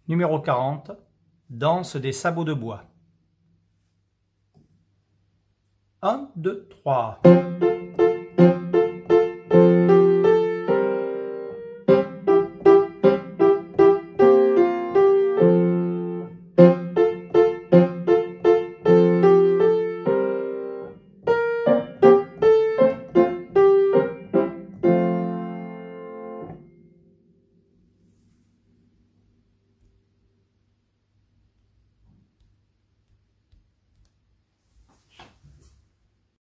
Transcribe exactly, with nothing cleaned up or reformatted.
Numéro quarante. Danse des sabots de bois. un, deux, trois.